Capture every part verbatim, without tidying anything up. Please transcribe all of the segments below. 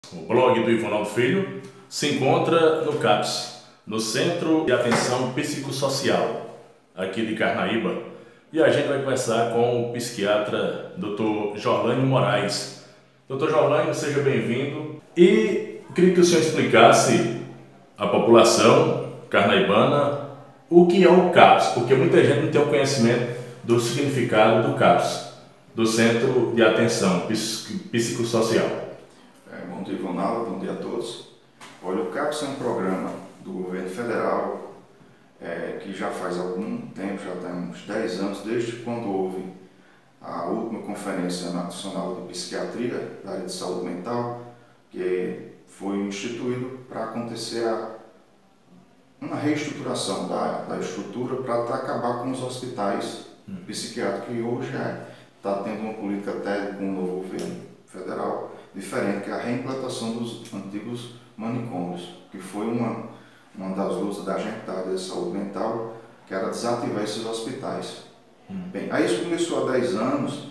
O blog do Ivonaldo Filho se encontra no CAPS, no Centro de Atenção Psicossocial, aqui de Carnaíba. E a gente vai conversar com o psiquiatra doutor Jorlânio Moraes. doutor Jorlânio, seja bem-vindo. E queria que o senhor explicasse à população carnaibana o que é o CAPS, porque muita gente não tem o conhecimento do significado do CAPS, do Centro de Atenção Psicossocial. É, bom dia, Ivonaldo, bom dia a todos. Olha, o CAPS é um programa do governo federal é, que já faz algum tempo, já tem uns dez anos, desde quando houve a última Conferência Nacional de Psiquiatria da área de saúde mental, que foi instituído para acontecer a, uma reestruturação da, da estrutura para acabar com os hospitais hum. psiquiátricos, que hoje está tendo uma política até com o novo governo federal diferente, que é a reimplantação dos antigos manicômios, que foi uma, uma das lutas da gente da área de saúde mental, que era desativar esses hospitais. Hum. Bem, aí isso começou há dez anos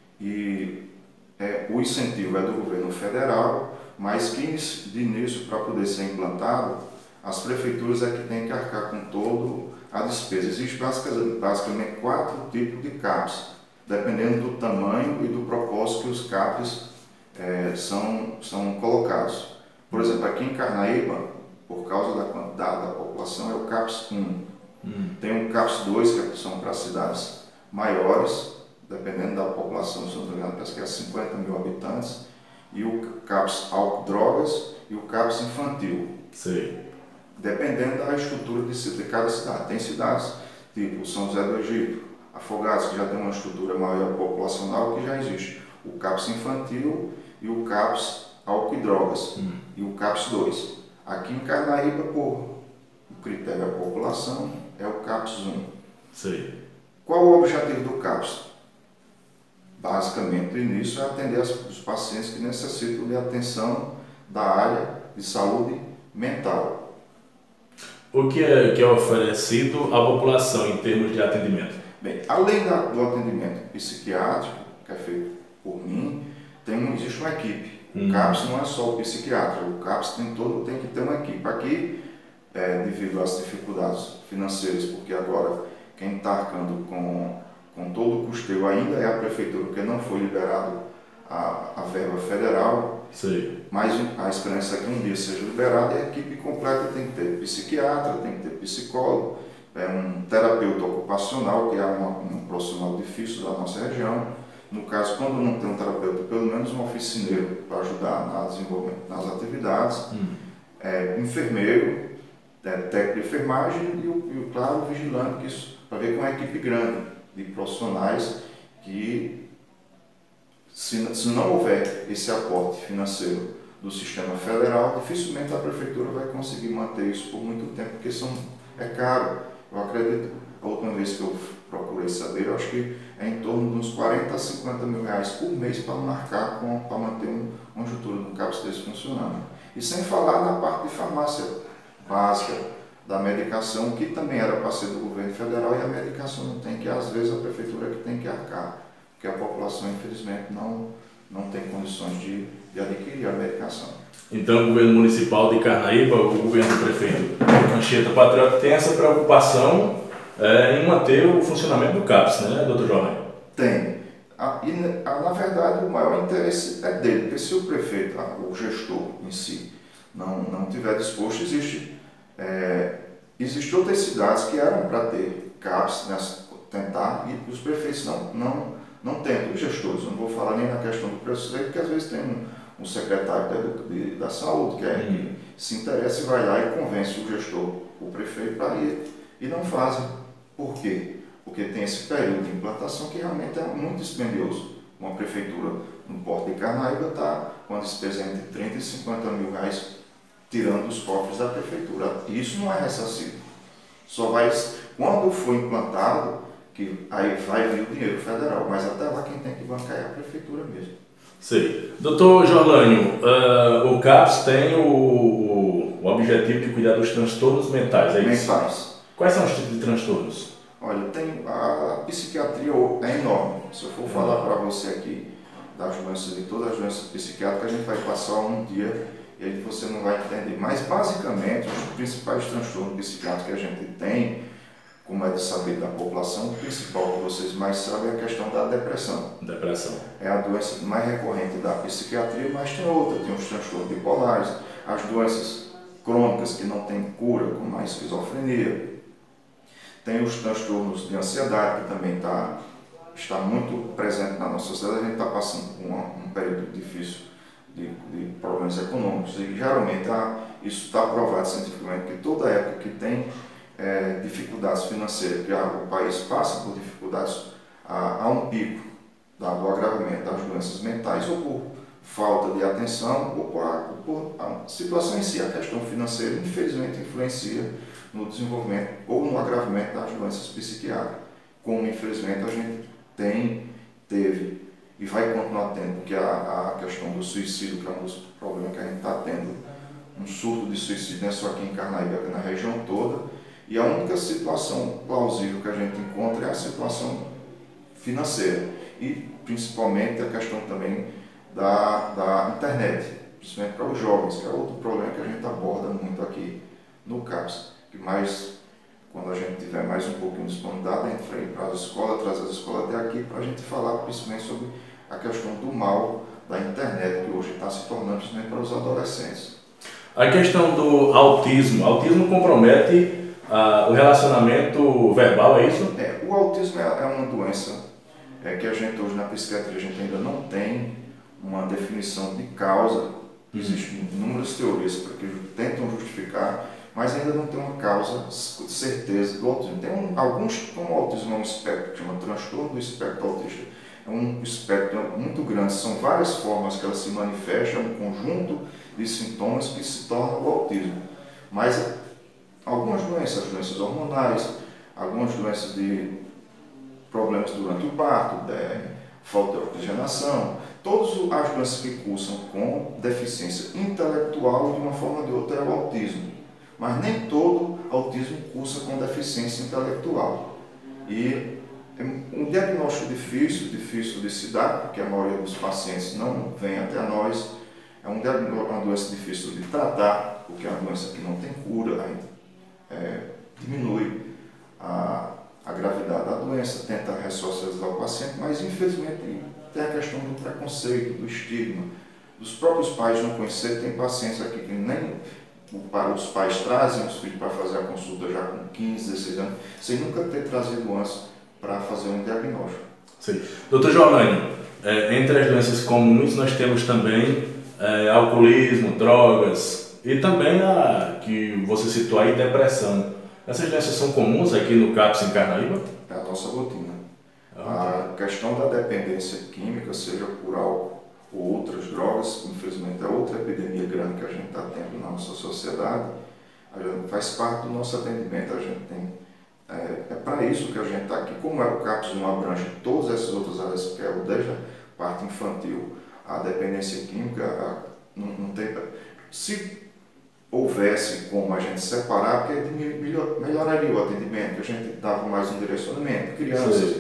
e é, o incentivo é do governo federal, mas que de início, para poder ser implantado, as prefeituras é que têm que arcar com todo a despesa. Existem basicamente, basicamente quatro tipos de CAPs, dependendo do tamanho e do propósito que os CAPs é, são, são colocados. Por exemplo, aqui em Carnaíba, por causa da quantidade da população, é o CAPS um. Hum. Tem um CAPS dois, que são para cidades maiores, dependendo da população, se não me engano, parece que é cinquenta mil habitantes, e o CAPS álcool drogas e o CAPS infantil. Sim. Dependendo da estrutura de, de cada cidade. Tem cidades tipo São José do Egito, Afogados, que já tem uma estrutura maior populacional, que já existe o CAPS infantil e o CAPS álcool e drogas, hum. e o CAPS dois. Aqui em Carnaíba, por o critério da população, é o CAPS um. Sim. Qual o objetivo do CAPS? Basicamente, no início, é atender os pacientes que necessitam de atenção da área de saúde mental. O que é, que é oferecido à população em termos de atendimento? Bem, além da, do atendimento psiquiátrico, que é feito por mim, tem um, existe uma equipe. Hum. O CAPS não é só o psiquiatra, o CAPS tem, todo, tem que ter uma equipe. Aqui, é, devido às dificuldades financeiras, porque agora quem está arcando com, com todo o custeio ainda é a prefeitura, porque não foi liberado a, a verba federal. Sim. Mas a esperança é que um dia seja liberada e a equipe completa tem que ter psiquiatra, tem que ter psicólogo, é um terapeuta ocupacional, que é uma, um profissional difícil da nossa região. No caso, quando não tem um terapeuta, pelo menos um oficineiro para ajudar na desenvolvimento, nas atividades, hum. é, enfermeiro, é, técnico de enfermagem e, o, e o claro, o vigilante, para ver com uma equipe grande de profissionais que, se, se não houver esse aporte financeiro do sistema federal, dificilmente a prefeitura vai conseguir manter isso por muito tempo, porque são, é caro. Eu acredito, a última vez que eu procurei saber, eu acho que é em torno de uns quarenta a cinquenta mil reais por mês para marcar, com, para manter um, uma estrutura do CAPS desse funcionando. E sem falar na parte de farmácia básica, da medicação, que também era para ser do governo federal, e a medicação não tem, que às vezes a prefeitura é que tem que arcar, porque a população, infelizmente, não, não tem condições de, de adquirir a medicação. Então, o governo municipal de Carnaíba, o governo do prefeito Anchieta Patriota, tem essa preocupação é, em manter o funcionamento do CAPS, né, doutor Jorge? Tem. A, e, a, na verdade, o maior interesse é dele, porque se o prefeito, a, o gestor em si, não, não tiver disposto, existe, é, existe outras cidades que eram para ter CAPS, né, tentar, e os prefeitos não, não, não tentam, os gestores. Eu não vou falar nem na questão do preço, porque às vezes tem um, um secretário da, de, da saúde que, é, hum. que se interessa e vai lá e convence o gestor, o prefeito, para ir, e não fazem. Por quê? Porque tem esse período de implantação que realmente é muito dispendioso. Uma prefeitura no Porto de Carnaíba está com a despesa entre trinta e cinquenta mil reais tirando os cofres da prefeitura. Isso não é ressarcido. Só vai, quando for implantado, que aí vai vir o dinheiro federal, mas até lá quem tem que bancar é a prefeitura mesmo. Sim. doutor Jorlânio, uh, o CAPS tem o, o, o objetivo de cuidar dos transtornos mentais, é isso? Mentais. Quais são os tipos de transtornos? Olha, tem, a, a psiquiatria é enorme. Se eu for falar para você aqui, das doenças, de todas as doenças psiquiátricas, a gente vai passar um dia e aí você não vai entender. Mas, basicamente, os principais transtornos psiquiátricos que a gente tem, como é de saber da população, o principal que vocês mais sabem é a questão da depressão. Depressão. É a doença mais recorrente da psiquiatria, mas tem outra, tem os transtornos bipolares, as doenças crônicas que não têm cura, como a esquizofrenia. Tem os transtornos de ansiedade, que também tá, está muito presente na nossa sociedade. A gente está passando por uma, um período difícil de, de problemas econômicos e geralmente a, isso está provado cientificamente que toda época que tem é, dificuldades financeiras, que a, o país passa por dificuldades, há, há um pico da, do agravamento das doenças mentais ou por falta de atenção ou por, a, por a situação em si. A questão financeira, infelizmente, influencia no desenvolvimento ou no agravamento das doenças psiquiátricas, como infelizmente a gente tem, teve e vai continuar tendo, porque a, a questão do suicídio, que é um dos problemas que a gente está tendo, um surto de suicídio, não é só aqui em Carnaíba, aqui na região toda, e a única situação plausível que a gente encontra é a situação financeira e principalmente a questão também da, da internet, principalmente para os jovens, que é outro problema que a gente aborda muito aqui no CAPS. Mas quando a gente tiver mais um pouquinho de disponibilidade, a gente vai para as escolas, trazer as escolas até aqui para a gente falar principalmente sobre a questão do mal da internet, que hoje está se tornando principalmente para os adolescentes. A questão do autismo, autismo compromete ah, o relacionamento verbal, é isso? É, o autismo é, é uma doença é, que a gente hoje na psiquiatria a gente ainda não tem uma definição de causa. Existem inúmeras teorias para que tentam justificar, mas ainda não tem uma causa, certeza do autismo. Tem um, alguns, como o autismo é um espectro, que chama transtorno do espectro autista, é um espectro muito grande, são várias formas que ela se manifesta, um conjunto de sintomas que se torna o autismo. Mas algumas doenças, as doenças hormonais, algumas doenças de problemas durante o parto, de falta de oxigenação, todas as doenças que cursam com deficiência intelectual, de uma forma ou de outra, é o autismo. Mas nem todo autismo cursa com deficiência intelectual. E é um diagnóstico difícil, difícil de se dar, porque a maioria dos pacientes não vem até nós. É um uma doença difícil de tratar, porque é uma doença que não tem cura, aí, é, diminui a, a gravidade da doença, tenta ressocializar o paciente, mas infelizmente tem a questão do preconceito, do estigma, dos próprios pais não conhecerem. Tem pacientes aqui que nem para os pais trazem os filhos para fazer a consulta já com quinze, dezesseis anos, sem nunca ter trazido antes para fazer um diagnóstico. Sim. doutor Giovanni, é, entre as doenças comuns nós temos também é, alcoolismo, drogas e também a que você citou aí, depressão. Essas doenças são comuns aqui no CAPS em Carnaíba? É a nossa rotina. Ah, a questão da dependência química, seja por álcool ou outras drogas, infelizmente é outra epidemia grande que a gente está tendo na nossa sociedade, a gente faz parte do nosso atendimento. A gente tem, é, é para isso que a gente está aqui. Como é o CAPS, não abrange todas essas outras áreas, que é desde a parte infantil, a dependência química, a, não, não tem, se houvesse como a gente separar, porque melhor, melhoraria o atendimento, que a gente dava mais um direcionamento, crianças,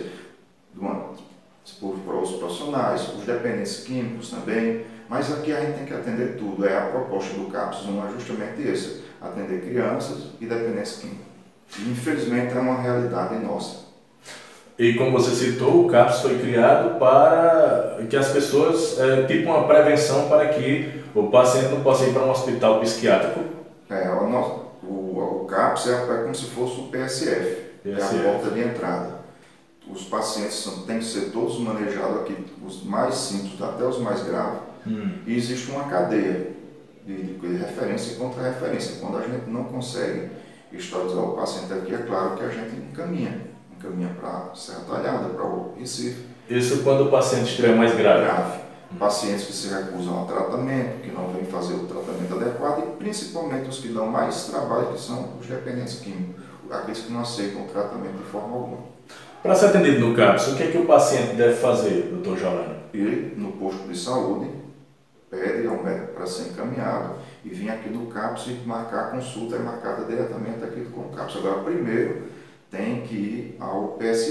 para os profissionais, os dependentes químicos também, mas aqui a gente tem que atender tudo. É a proposta do CAPS, não é justamente esse, atender crianças e dependentes químicos. E, infelizmente é uma realidade nossa. E como você citou, o CAPS foi criado para que as pessoas, é, tipo uma prevenção para que o paciente não possa ir para um hospital psiquiátrico. É, o, nosso, o, o CAPS é, é como se fosse o P S F, P S F. É a porta de entrada. Os pacientes são, têm que ser todos manejados aqui, os mais simples até os mais graves. Hum. E existe uma cadeia de, de referência e contra-referência. Quando a gente não consegue estabilizar o paciente aqui, é claro que a gente encaminha. Encaminha para Serra Talhada, para o Recife. Isso quando o paciente estiver mais grave? Grave. Pacientes que se recusam ao tratamento, que não vêm fazer o tratamento adequado e principalmente os que dão mais trabalho, que são os dependentes químicos, aqueles que não aceitam o tratamento de forma alguma. Para ser atendido no CAPS, o que é que o paciente deve fazer, doutor Giovanni? Ir no posto de saúde, pede ao médico para ser encaminhado e vir aqui no CAPS e marcar a consulta, é marcada diretamente aqui com o CAPS. Agora, primeiro, tem que ir ao P S F.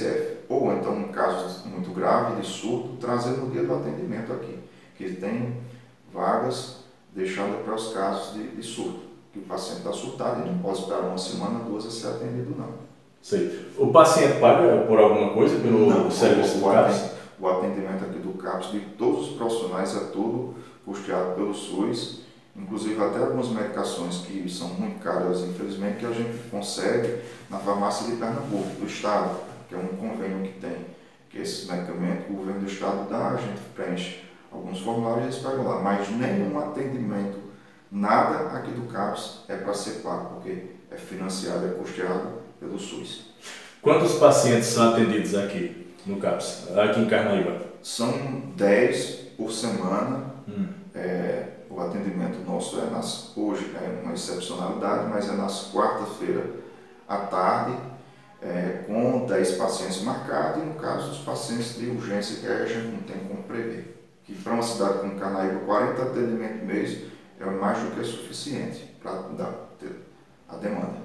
ou então em casos muito graves de surto, trazer no dia do atendimento aqui, que tem vagas deixadas para os casos de, de surto, que o paciente está surtado e não pode esperar uma semana, duas a ser atendido não. Sei. O paciente paga por alguma coisa pelo não, serviço o, do CAPS? O atendimento aqui do CAPS de todos os profissionais é tudo custeado pelo SUS, inclusive até algumas medicações que são muito caras, infelizmente, que a gente consegue na farmácia de Pernambuco, do Estado, que é um convênio que tem, que esses medicamentos, o governo do Estado dá, a gente preenche alguns formulários e eles pegam lá, mas nenhum atendimento, nada aqui do CAPS é para ser pago, porque é financiado, é custeado pelo SUS. Quantos pacientes são atendidos aqui no CAPS, aqui em Carnaíba? São dez por semana. Hum. É, o atendimento nosso é nas, hoje é uma excepcionalidade, mas é nas quarta-feira à tarde, é, com dez pacientes marcados, e no caso dos pacientes de urgência, que a gente não tem como prever. Que para uma cidade como Carnaíba, quarenta atendimentos mês é mais do que suficiente para dar a demanda.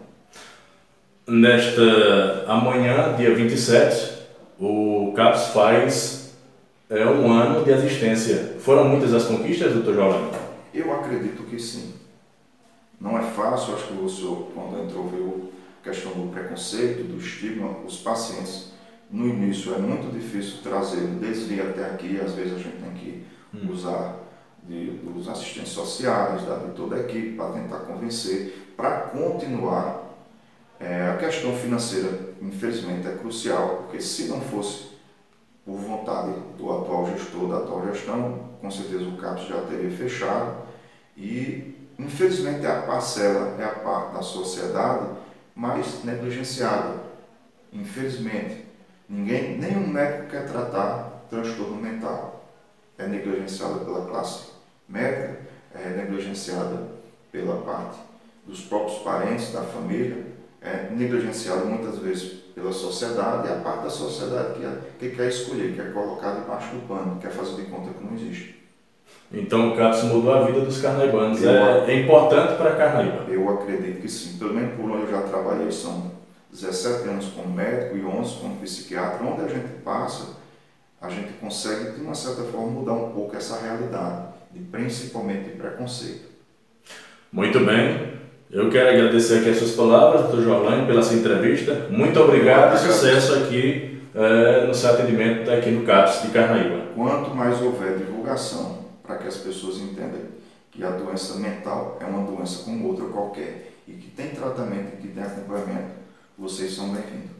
Nesta amanhã, dia vinte e sete, o CAPS faz é, um ano de existência. Foram muitas as conquistas, doutor Jolânio? Eu acredito que sim. Não é fácil, acho que o senhor, quando entrou, viu a questão do preconceito, do estigma, os pacientes, no início é muito difícil trazer, desde até aqui, às vezes a gente tem que hum. usar de, dos assistentes sociais, da, de toda a equipe, para tentar convencer, para continuar. É, a questão financeira, infelizmente, é crucial, porque se não fosse por vontade do atual gestor, da atual gestão, com certeza o CAPS já teria fechado e, infelizmente, a parcela é a parte da sociedade mais negligenciada. Infelizmente, ninguém, nenhum médico quer tratar transtorno mental. É negligenciada pela classe médica, é negligenciada pela parte dos próprios parentes, da família, é negligenciado muitas vezes pela sociedade, e a parte da sociedade que, é, que quer escolher, quer colocar debaixo do pano, quer fazer de conta que não existe. Então o CAPS mudou a vida dos carnaibanos, é, é importante para Carnaíba? Eu acredito que sim, pelo menos por onde eu já trabalhei, são dezessete anos como médico e onze como psiquiatra, onde a gente passa, a gente consegue de uma certa forma mudar um pouco essa realidade, de, principalmente de preconceito. Muito bem. Eu quero agradecer aqui as suas palavras, doutor Jolânio, pela sua entrevista. Muito obrigado e sucesso aqui é, no seu atendimento aqui no CAPS de Carnaíba. Quanto mais houver divulgação para que as pessoas entendam que a doença mental é uma doença como outra qualquer e que tem tratamento e que tem acompanhamento, vocês são bem-vindos.